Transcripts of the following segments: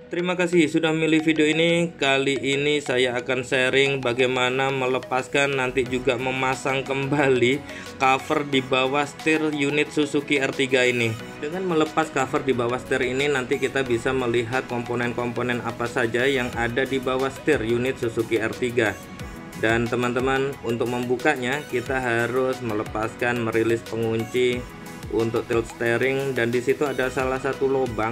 Terima kasih sudah memilih video ini. Kali ini saya akan sharing bagaimana melepaskan nanti juga memasang kembali cover di bawah setir unit Suzuki R3 ini. Dengan melepas cover di bawah setir ini nanti kita bisa melihat komponen-komponen apa saja yang ada di bawah setir unit Suzuki R3. Dan teman-teman, untuk membukanya kita harus merilis pengunci untuk tilt steering, dan disitu ada satu lubang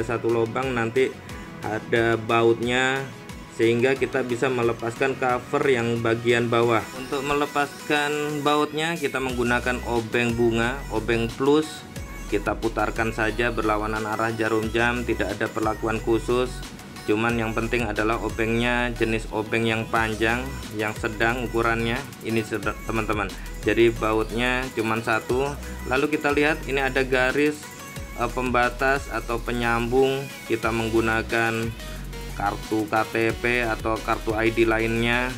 nanti ada bautnya, sehingga kita bisa melepaskan cover yang bagian bawah. Untuk melepaskan bautnya kita menggunakan obeng bunga, obeng plus. Kita putarkan saja berlawanan arah jarum jam, tidak ada perlakuan khusus. Cuman yang penting adalah obengnya jenis obeng yang panjang, yang sedang ukurannya. Ini teman-teman, jadi bautnya cuman satu. Lalu kita lihat ini ada garis pembatas atau penyambung. Kita menggunakan kartu KTP atau kartu ID lainnya.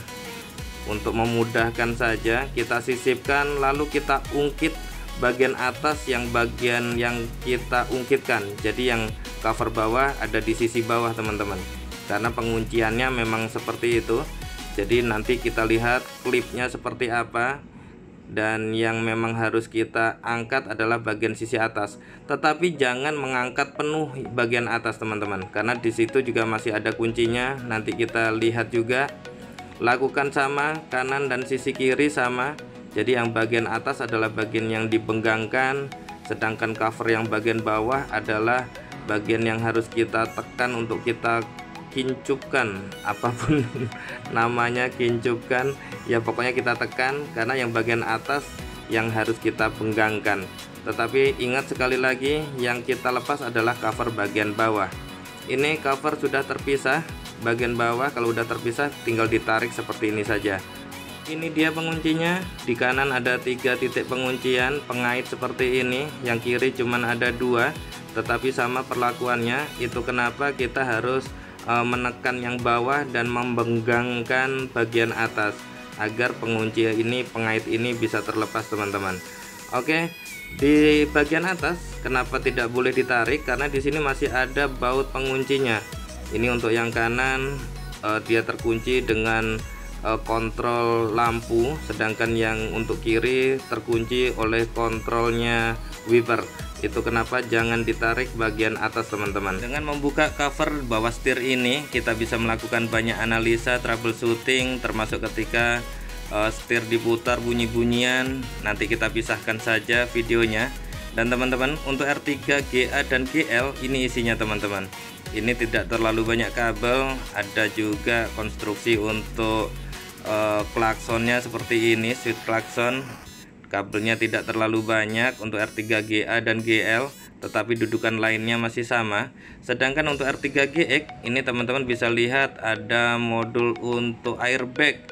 Untuk memudahkan saja kita sisipkan, lalu kita ungkit bagian atas yang bagian yang kita ungkitkan. Jadi yang cover bawah ada di sisi bawah teman-teman, karena pengunciannya memang seperti itu. Jadi nanti kita lihat klipnya seperti apa. Dan yang memang harus kita angkat adalah bagian sisi atas, tetapi jangan mengangkat penuh bagian atas teman-teman, karena disitu juga masih ada kuncinya. Nanti kita lihat juga. Lakukan sama kanan dan sisi kiri sama. Jadi yang bagian atas adalah bagian yang dipenggangkan, sedangkan cover yang bagian bawah adalah bagian yang harus kita tekan untuk kita kincupkan, apapun namanya, kincupkan ya, pokoknya kita tekan, karena yang bagian atas yang harus kita penggangkan. Tetapi ingat sekali lagi, yang kita lepas adalah cover bagian bawah. Ini cover sudah terpisah bagian bawah. Kalau udah terpisah tinggal ditarik seperti ini saja. Ini dia penguncinya. Di kanan ada 3 titik penguncian pengait seperti ini, yang kiri cuman ada 2, tetapi sama perlakuannya. Itu kenapa kita harus menekan yang bawah dan membenggangkan bagian atas agar pengunci ini, pengait ini bisa terlepas teman-teman. Oke, di bagian atas kenapa tidak boleh ditarik? Karena di sini masih ada baut penguncinya. Ini untuk yang kanan dia terkunci dengan kontrol lampu, sedangkan yang untuk kiri terkunci oleh kontrolnya wiper. Itu kenapa jangan ditarik bagian atas teman-teman. Dengan membuka cover bawah setir ini kita bisa melakukan banyak analisa troubleshooting, termasuk ketika setir diputar bunyi-bunyian. Nanti kita pisahkan saja videonya. Dan teman-teman, untuk R3 GA dan GL ini isinya teman-teman, ini tidak terlalu banyak kabel. Ada juga konstruksi untuk klaksonnya seperti ini, switch klakson. Kabelnya tidak terlalu banyak untuk R3 GA dan GL, tetapi dudukan lainnya masih sama. Sedangkan untuk R3 GX ini teman-teman bisa lihat ada modul untuk airbag,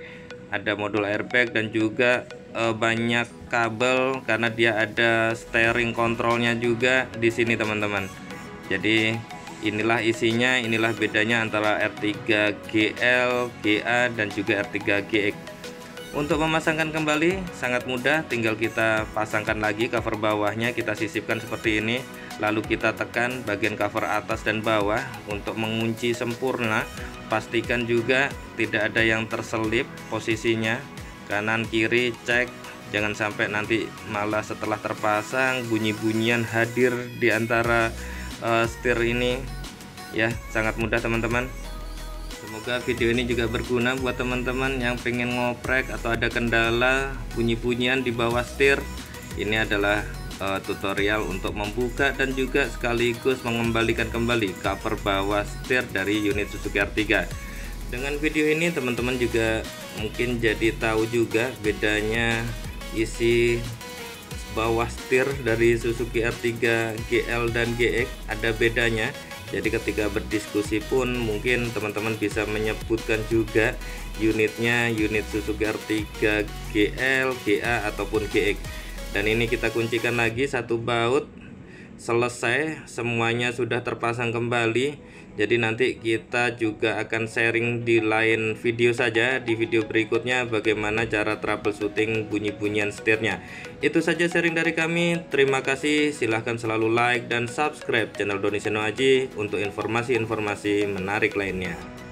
dan juga banyak kabel, karena dia ada steering kontrolnya juga di sini teman-teman. Jadi inilah isinya, inilah bedanya antara R3 GL, GA dan juga R3 GX. Untuk memasangkan kembali sangat mudah, tinggal kita pasangkan lagi cover bawahnya, kita sisipkan seperti ini, lalu kita tekan bagian cover atas dan bawah untuk mengunci sempurna. Pastikan juga tidak ada yang terselip posisinya, kanan kiri cek, jangan sampai nanti malah setelah terpasang bunyi-bunyian hadir di antara setir ini ya. Sangat mudah teman-teman. Semoga video ini juga berguna buat teman-teman yang pengen ngoprek atau ada kendala bunyi-bunyian di bawah setir. Ini adalah tutorial untuk membuka dan juga sekaligus mengembalikan kembali cover bawah setir dari unit Suzuki R3. Dengan video ini teman-teman juga mungkin jadi tahu juga bedanya isi bawah setir dari Suzuki R3 GL dan GX, ada bedanya. Jadi ketika berdiskusi pun mungkin teman-teman bisa menyebutkan juga unitnya, unit Suzuki R3 GL, GA ataupun GX. Dan ini kita kuncikan lagi satu baut selesai, semuanya sudah terpasang kembali. Jadi nanti kita juga akan sharing di lain video saja, di video berikutnya bagaimana cara troubleshooting bunyi-bunyian setirnya. Itu saja sharing dari kami. Terima kasih. Silahkan selalu like dan subscribe channel Doni Seno Aji untuk informasi-informasi menarik lainnya.